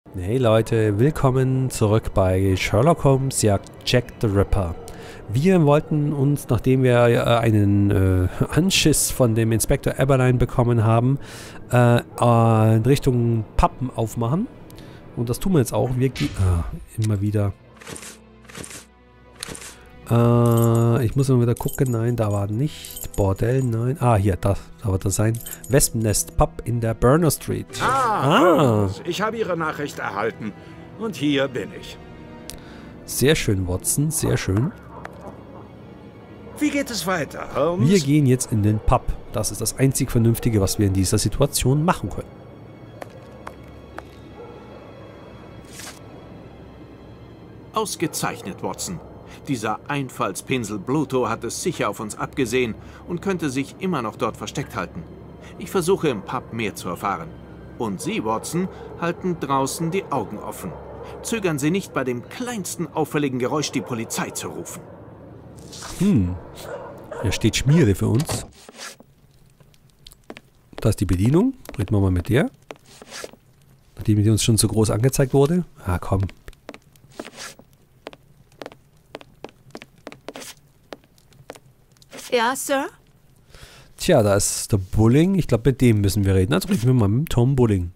Hey Leute, willkommen zurück bei Sherlock Holmes jagt Jack the Ripper. Wir wollten uns, nachdem wir einen Anschiss von dem Inspektor Eberlein bekommen haben, in Richtung Pappen aufmachen. Und das tun wir jetzt auch. Wir gehen immer wieder. Ich muss mal wieder gucken. Nein, da war nicht. Bordell, nein. Ah, hier, da wird das sein. Wespennest Pub in der Burner Street. Ich habe Ihre Nachricht erhalten. Und hier bin ich. Sehr schön, Watson. Sehr schön. Wie geht es weiter, Holmes? Wir gehen jetzt in den Pub. Das ist das einzig Vernünftige, was wir in dieser Situation machen können. Ausgezeichnet, Watson. Dieser Einfallspinsel Bluto hat es sicher auf uns abgesehen und könnte sich immer noch dort versteckt halten. Ich versuche im Pub mehr zu erfahren. Und Sie, Watson, halten draußen die Augen offen. Zögern Sie nicht, bei dem kleinsten auffälligen Geräusch die Polizei zu rufen. Hier steht Schmiere für uns. Da ist die Bedienung. Reden wir mal mit der. Nachdem die uns schon so groß angezeigt wurde. Ah, komm. Ja, Sir? Tja, da ist der Bulling. Ich glaube, mit dem müssen wir reden. Also reden wir mal mit Tom Bulling.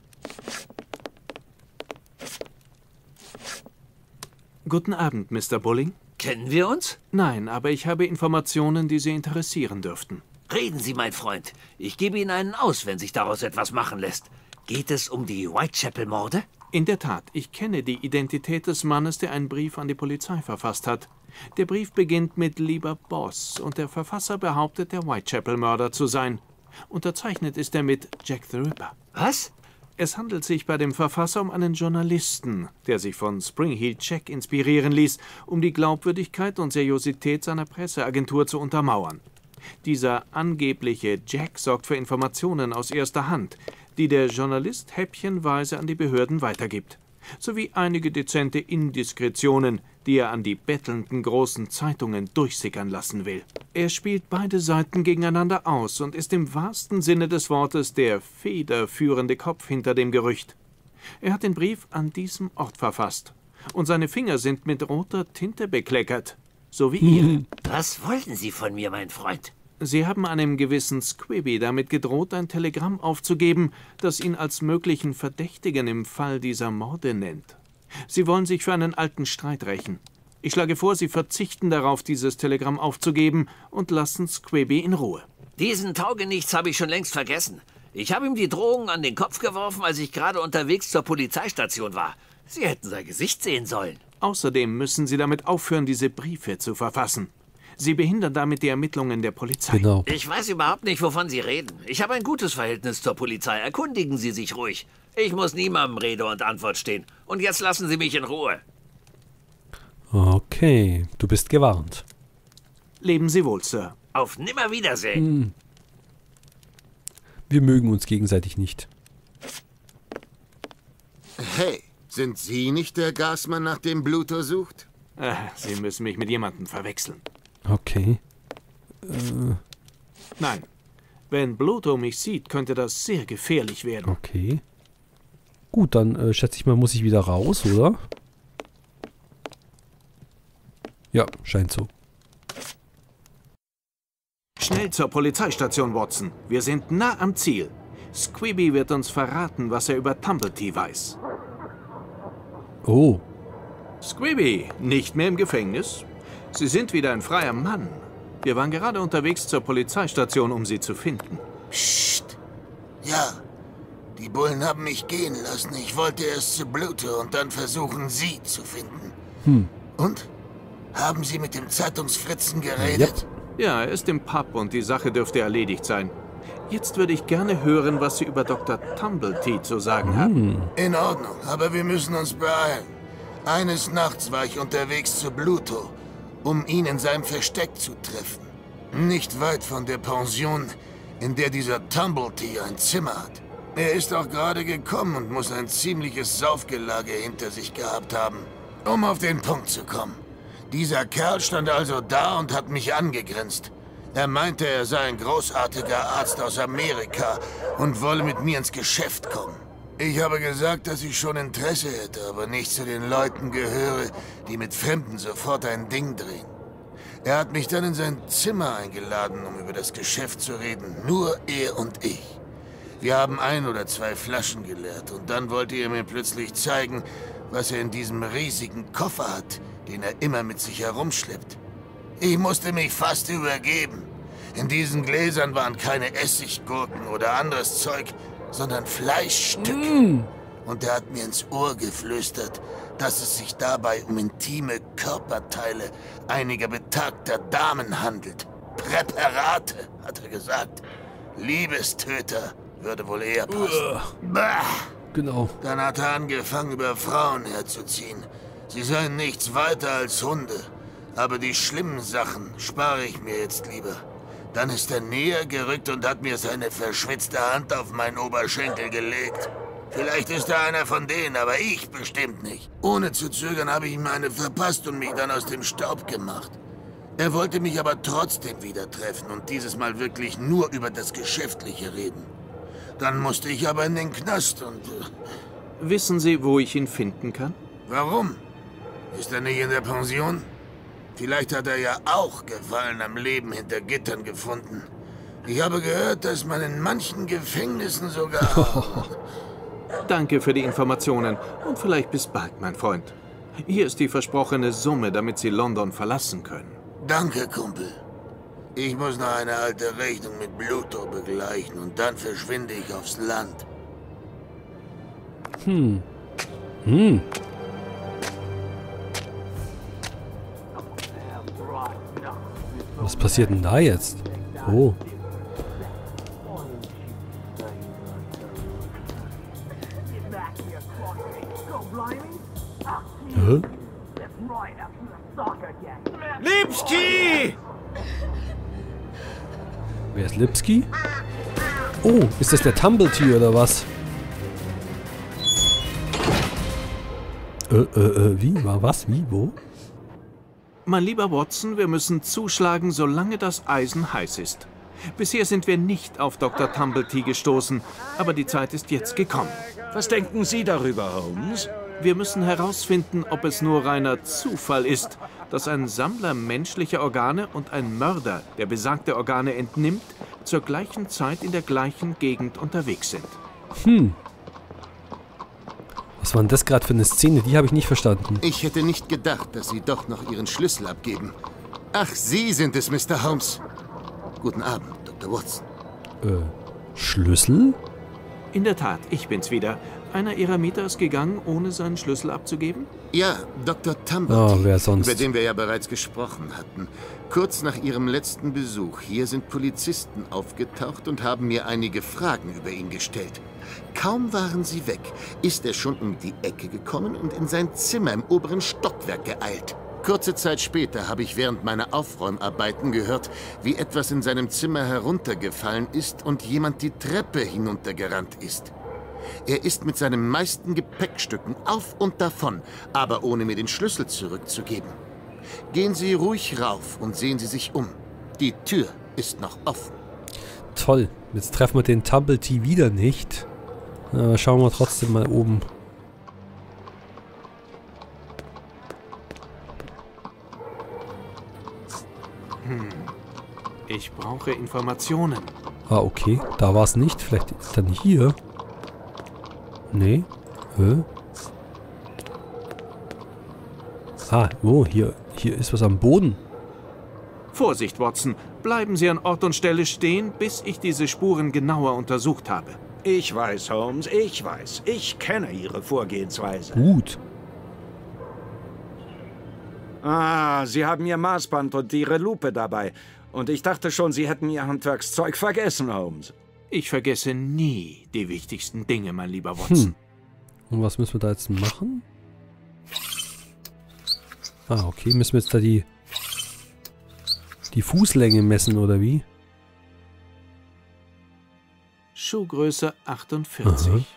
Guten Abend, Mr. Bulling. Kennen wir uns? Nein, aber ich habe Informationen, die Sie interessieren dürften. Reden Sie, mein Freund. Ich gebe Ihnen einen aus, wenn sich daraus etwas machen lässt. Geht es um die Whitechapel-Morde? In der Tat, ich kenne die Identität des Mannes, der einen Brief an die Polizei verfasst hat. Der Brief beginnt mit "Lieber Boss" und der Verfasser behauptet, der Whitechapel-Mörder zu sein. Unterzeichnet ist er mit Jack the Ripper. Was? Es handelt sich bei dem Verfasser um einen Journalisten, der sich von Spring-Heeled Jack inspirieren ließ, um die Glaubwürdigkeit und Seriosität seiner Presseagentur zu untermauern. Dieser angebliche Jack sorgt für Informationen aus erster Hand, die der Journalist häppchenweise an die Behörden weitergibt, sowie einige dezente Indiskretionen, die er an die bettelnden großen Zeitungen durchsickern lassen will. Er spielt beide Seiten gegeneinander aus und ist im wahrsten Sinne des Wortes der federführende Kopf hinter dem Gerücht. Er hat den Brief an diesem Ort verfasst und seine Finger sind mit roter Tinte bekleckert, so wie Ihre. Was wollten Sie von mir, mein Freund? Sie haben einem gewissen Squibby damit gedroht, ein Telegramm aufzugeben, das ihn als möglichen Verdächtigen im Fall dieser Morde nennt. Sie wollen sich für einen alten Streit rächen. Ich schlage vor, Sie verzichten darauf, dieses Telegramm aufzugeben und lassen Squibby in Ruhe. Diesen Taugenichts habe ich schon längst vergessen. Ich habe ihm die Drohungen an den Kopf geworfen, als ich gerade unterwegs zur Polizeistation war. Sie hätten sein Gesicht sehen sollen. Außerdem müssen Sie damit aufhören, diese Briefe zu verfassen. Sie behindern damit die Ermittlungen der Polizei. Genau. Ich weiß überhaupt nicht, wovon Sie reden. Ich habe ein gutes Verhältnis zur Polizei. Erkundigen Sie sich ruhig. Ich muss niemandem Rede und Antwort stehen. Und jetzt lassen Sie mich in Ruhe. Okay, du bist gewarnt. Leben Sie wohl, Sir. Auf Nimmerwiedersehen. Wir mögen uns gegenseitig nicht. Hey, sind Sie nicht der Gasmann, nach dem Bluto sucht? Sie müssen mich mit jemandem verwechseln. Okay. Nein. Wenn Bluto mich sieht, könnte das sehr gefährlich werden. Okay. Gut, dann schätze ich mal, muss ich wieder raus, oder? Ja, scheint so. Schnell zur Polizeistation, Watson. Wir sind nah am Ziel. Squibby wird uns verraten, was er über Tumblety weiß. Oh. Squibby, nicht mehr im Gefängnis? Sie sind wieder ein freier Mann. Wir waren gerade unterwegs zur Polizeistation, um Sie zu finden. Psst. Ja, die Bullen haben mich gehen lassen. Ich wollte erst zu Bluto und dann versuchen, Sie zu finden. Und? Haben Sie mit dem Zeitungsfritzen geredet? Ja, er ist im Pub und die Sache dürfte erledigt sein. Jetzt würde ich gerne hören, was Sie über Dr. Tumblety zu sagen haben. In Ordnung, aber wir müssen uns beeilen. Eines Nachts war ich unterwegs zu Bluto, um ihn in seinem Versteck zu treffen. Nicht weit von der Pension, in der dieser Tumblety ein Zimmer hat. Er ist auch gerade gekommen und muss ein ziemliches Saufgelage hinter sich gehabt haben. Um auf den Punkt zu kommen. Dieser Kerl stand also da und hat mich angegrinst. Er meinte, er sei ein großartiger Arzt aus Amerika und wolle mit mir ins Geschäft kommen. Ich habe gesagt, dass ich schon Interesse hätte, aber nicht zu den Leuten gehöre, die mit Fremden sofort ein Ding drehen. Er hat mich dann in sein Zimmer eingeladen, um über das Geschäft zu reden. Nur er und ich. Wir haben 1 oder 2 Flaschen geleert und dann wollte er mir plötzlich zeigen, was er in diesem riesigen Koffer hat, den er immer mit sich herumschleppt. Ich musste mich fast übergeben. In diesen Gläsern waren keine Essiggurken oder anderes Zeug, sondern Fleischstücke. Und er hat mir ins Ohr geflüstert, dass es sich dabei um intime Körperteile einiger betagter Damen handelt. Präparate, hat er gesagt. Liebestöter würde wohl eher passen. Bah! Genau. Dann hat er angefangen, über Frauen herzuziehen. Sie seien nichts weiter als Hunde. Aber die schlimmen Sachen spare ich mir jetzt lieber. Dann ist er näher gerückt und hat mir seine verschwitzte Hand auf meinen Oberschenkel gelegt. Vielleicht ist er einer von denen, aber ich bestimmt nicht. Ohne zu zögern habe ich ihm eine verpasst und mich dann aus dem Staub gemacht. Er wollte mich aber trotzdem wieder treffen und dieses Mal wirklich nur über das Geschäftliche reden. Dann musste ich aber in den Knast und... Wissen Sie, wo ich ihn finden kann? Warum? Ist er nicht in der Pension? Vielleicht hat er ja auch Gefallen am Leben hinter Gittern gefunden. Ich habe gehört, dass man in manchen Gefängnissen sogar... Danke für die Informationen und vielleicht bis bald, mein Freund. Hier ist die versprochene Summe, damit Sie London verlassen können. Danke, Kumpel. Ich muss noch eine alte Rechnung mit Bluto begleichen und dann verschwinde ich aufs Land. Was passiert denn da jetzt? Oh. Hä? Lipski! Wer ist Lipski? Oh, ist das der Tumblety oder was? Wie? War was? Wie? Wo? Mein lieber Watson, wir müssen zuschlagen, solange das Eisen heiß ist. Bisher sind wir nicht auf Dr. Tumblety gestoßen, aber die Zeit ist jetzt gekommen. Was denken Sie darüber, Holmes? Wir müssen herausfinden, ob es nur reiner Zufall ist, dass ein Sammler menschlicher Organe und ein Mörder, der besagte Organe entnimmt, zur gleichen Zeit in der gleichen Gegend unterwegs sind. Was war denn das gerade für eine Szene? Die habe ich nicht verstanden. Ich hätte nicht gedacht, dass Sie doch noch Ihren Schlüssel abgeben. Ach, Sie sind es, Mr. Holmes. Guten Abend, Dr. Watson. Schlüssel? In der Tat, ich bin's wieder. Einer Ihrer Mieter ist gegangen, ohne seinen Schlüssel abzugeben? Ja, Dr. Tumblety, wer sonst? über den wir ja bereits gesprochen hatten. Kurz nach Ihrem letzten Besuch hier sind Polizisten aufgetaucht und haben mir einige Fragen über ihn gestellt. Kaum waren sie weg, ist er schon um die Ecke gekommen und in sein Zimmer im oberen Stockwerk geeilt. Kurze Zeit später habe ich während meiner Aufräumarbeiten gehört, wie etwas in seinem Zimmer heruntergefallen ist und jemand die Treppe hinuntergerannt ist. Er ist mit seinen meisten Gepäckstücken auf und davon, aber ohne mir den Schlüssel zurückzugeben. Gehen Sie ruhig rauf und sehen Sie sich um. Die Tür ist noch offen. Toll. Jetzt treffen wir den Tumblety wieder nicht. Aber schauen wir trotzdem mal oben. Ich brauche Informationen. Ah, okay. Da war es nicht. Vielleicht ist dann hier. Nee. Ah, oh, hier ist was am Boden. Vorsicht, Watson. Bleiben Sie an Ort und Stelle stehen, bis ich diese Spuren genauer untersucht habe. Ich weiß, Holmes, ich weiß. Ich kenne Ihre Vorgehensweise. Gut. Ah, Sie haben Ihr Maßband und Ihre Lupe dabei. Und ich dachte schon, Sie hätten Ihr Handwerkszeug vergessen, Holmes. Ich vergesse nie die wichtigsten Dinge, mein lieber Watson. Und was müssen wir da jetzt machen? Ah, okay. Müssen wir jetzt da die Fußlänge messen, oder wie? Schuhgröße 48. Aha.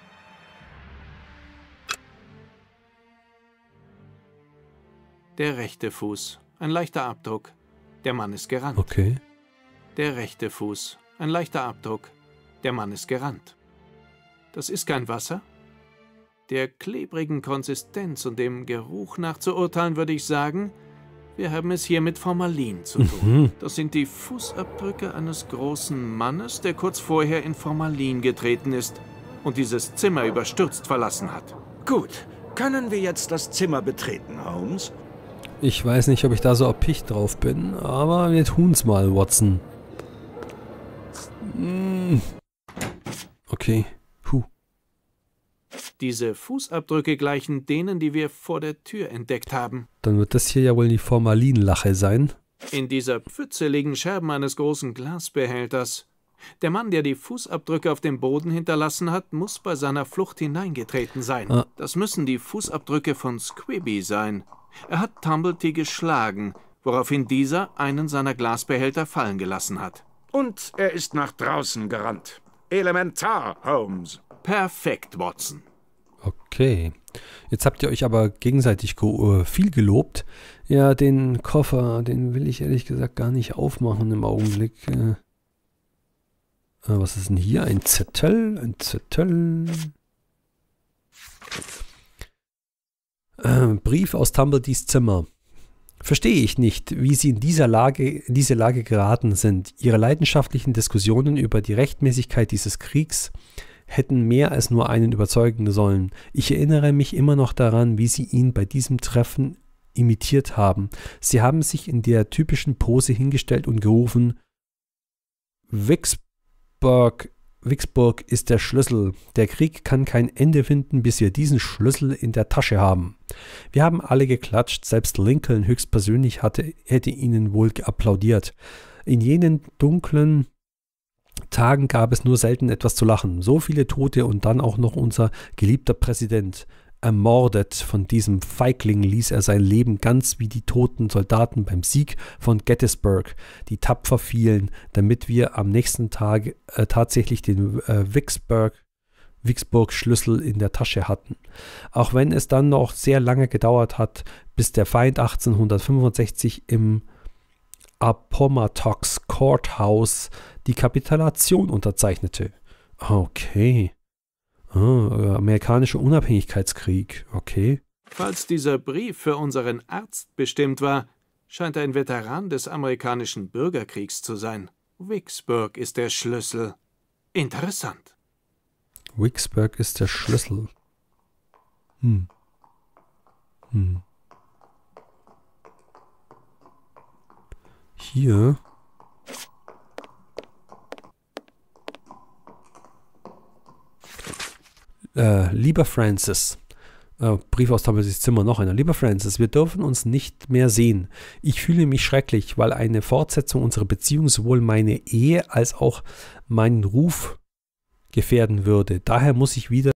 Der rechte Fuß. Ein leichter Abdruck. Der Mann ist gerannt. Okay. Der rechte Fuß. Ein leichter Abdruck. Der Mann ist gerannt. Das ist kein Wasser? Der klebrigen Konsistenz und dem Geruch nach zu urteilen, würde ich sagen, wir haben es hier mit Formalin zu tun. Das sind die Fußabdrücke eines großen Mannes, der kurz vorher in Formalin getreten ist und dieses Zimmer überstürzt verlassen hat. Gut. Können wir jetzt das Zimmer betreten, Holmes? Ich weiß nicht, ob ich da so erpicht drauf bin, aber wir tun's mal, Watson. Okay. Diese Fußabdrücke gleichen denen, die wir vor der Tür entdeckt haben. Dann wird das hier ja wohl die Formalinlache sein. In dieser Pfütze liegen Scherben eines großen Glasbehälters. Der Mann, der die Fußabdrücke auf dem Boden hinterlassen hat, muss bei seiner Flucht hineingetreten sein. Das müssen die Fußabdrücke von Squibby sein. Er hat Tumblety geschlagen, woraufhin dieser einen seiner Glasbehälter fallen gelassen hat. Und er ist nach draußen gerannt. Elementar, Holmes. Perfekt, Watson. Okay. Jetzt habt ihr euch aber gegenseitig viel gelobt. Ja, den Koffer, den will ich ehrlich gesagt gar nicht aufmachen im Augenblick. Was ist denn hier? Ein Zettel? Ein Zettel. Brief aus Tumbletys Zimmer. Verstehe ich nicht, wie Sie in diese Lage geraten sind. Ihre leidenschaftlichen Diskussionen über die Rechtmäßigkeit dieses Kriegs hätten mehr als nur einen überzeugen sollen. Ich erinnere mich immer noch daran, wie Sie ihn bei diesem Treffen imitiert haben. Sie haben sich in der typischen Pose hingestellt und gerufen: Vicksburg ist der Schlüssel. Der Krieg kann kein Ende finden, bis wir diesen Schlüssel in der Tasche haben. Wir haben alle geklatscht, selbst Lincoln höchstpersönlich hätte ihnen wohl applaudiert. In jenen dunklen Tagen gab es nur selten etwas zu lachen. So viele Tote und dann auch noch unser geliebter Präsident. Ermordet von diesem Feigling ließ er sein Leben ganz wie die toten Soldaten beim Sieg von Gettysburg, die tapfer fielen, damit wir am nächsten Tag tatsächlich den Vicksburg-Schlüssel in der Tasche hatten. Auch wenn es dann noch sehr lange gedauert hat, bis der Feind 1865 im Appomattox Courthouse die Kapitulation unterzeichnete. Okay. Amerikanischer Unabhängigkeitskrieg. Okay. Falls dieser Brief für unseren Arzt bestimmt war, scheint er ein Veteran des amerikanischen Bürgerkriegs zu sein. Vicksburg ist der Schlüssel. Interessant. Vicksburg ist der Schlüssel. Hier. Lieber Francis, Brief aus Tumbletys Zimmer, noch einer. Lieber Francis, wir dürfen uns nicht mehr sehen. Ich fühle mich schrecklich, weil eine Fortsetzung unserer Beziehung sowohl meine Ehe als auch meinen Ruf gefährden würde. Daher muss ich wieder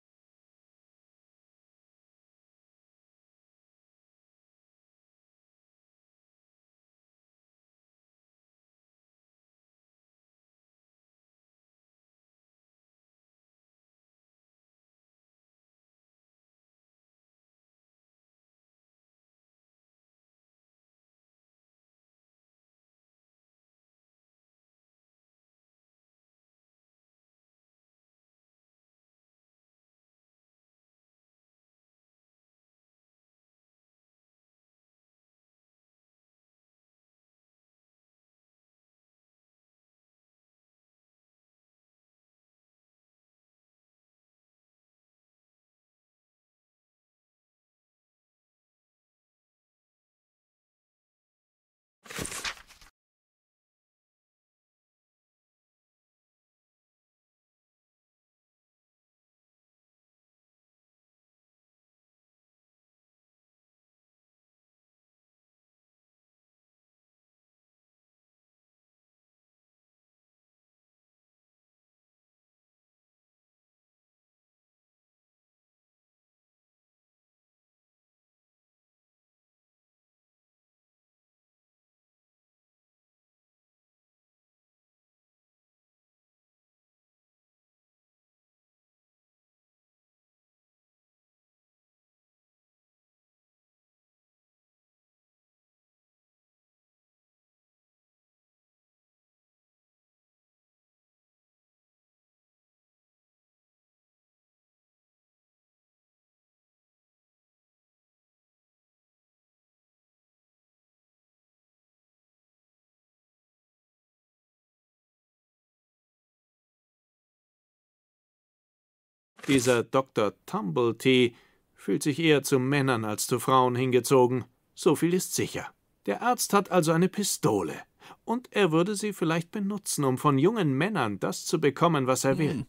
Dieser Dr. Tumblety fühlt sich eher zu Männern als zu Frauen hingezogen. So viel ist sicher. Der Arzt hat also eine Pistole. Und er würde sie vielleicht benutzen, um von jungen Männern das zu bekommen, was er will.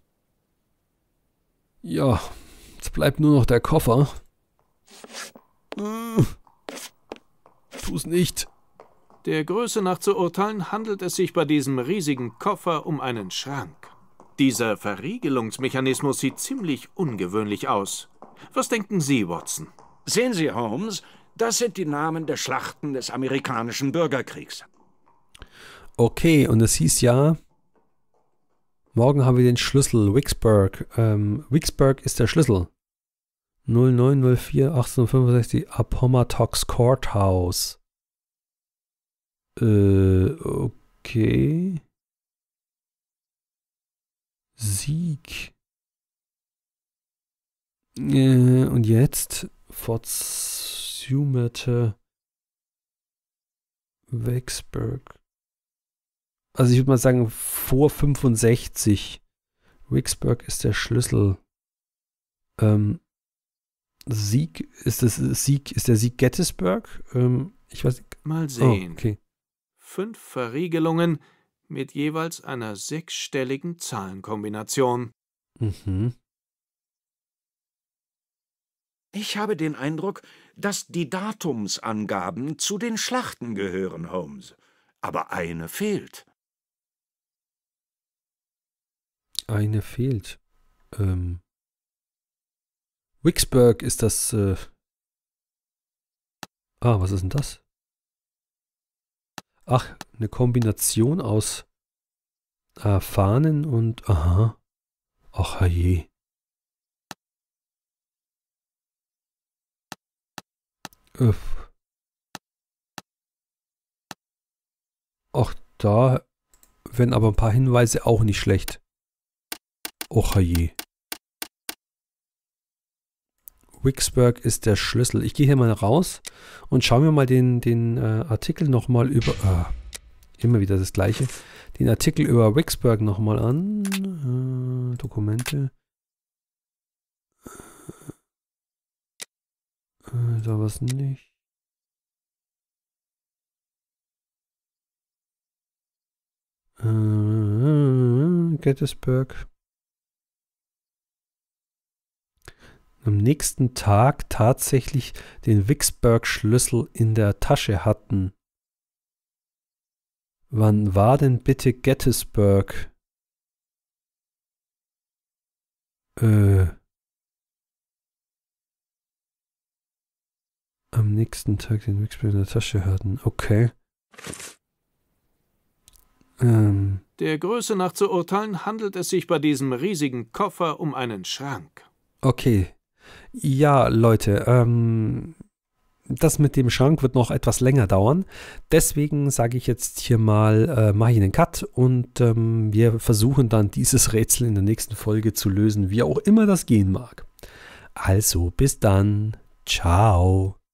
Ja, jetzt bleibt nur noch der Koffer. Tu's nicht. Der Größe nach zu urteilen, handelt es sich bei diesem riesigen Koffer um einen Schrank. Dieser Verriegelungsmechanismus sieht ziemlich ungewöhnlich aus. Was denken Sie, Watson? Sehen Sie, Holmes, das sind die Namen der Schlachten des amerikanischen Bürgerkriegs. Okay, und es hieß ja, morgen haben wir den Schlüssel, Vicksburg. Vicksburg ist der Schlüssel. 0904 1865 Appomattox Courthouse. Okay. Sieg. Und jetzt Fortsumerte Vicksburg. Also ich würde mal sagen vor 65. Vicksburg ist der Schlüssel. Sieg ist der Sieg Gettysburg? Ich weiß nicht. Mal sehen. Oh, okay. 5 Verriegelungen mit jeweils einer 6-stelligen Zahlenkombination. Mhm. Ich habe den Eindruck, dass die Datumsangaben zu den Schlachten gehören, Holmes. Aber eine fehlt. Eine fehlt. Vicksburg ist das. Was ist denn das? Ach, eine Kombination aus Fahnen und. Aha. Ach je. Ach, da wären aber ein paar Hinweise auch nicht schlecht. Och je. Vicksburg ist der Schlüssel. Ich gehe hier mal raus und schaue mir mal den Artikel nochmal über... immer wieder das gleiche. Den Artikel über Vicksburg nochmal an. Dokumente. Da was nicht. Gettysburg. Am nächsten Tag tatsächlich den Vicksburg-Schlüssel in der Tasche hatten. Wann war denn bitte Gettysburg? Am nächsten Tag den Vicksburg in der Tasche hatten. Okay. Der Größe nach zu urteilen, handelt es sich bei diesem riesigen Koffer um einen Schrank. Okay. Ja, Leute, das mit dem Schrank wird noch etwas länger dauern. Deswegen sage ich jetzt hier mal, mache ich einen Cut und wir versuchen dann dieses Rätsel in der nächsten Folge zu lösen, wie auch immer das gehen mag. Also, bis dann. Ciao.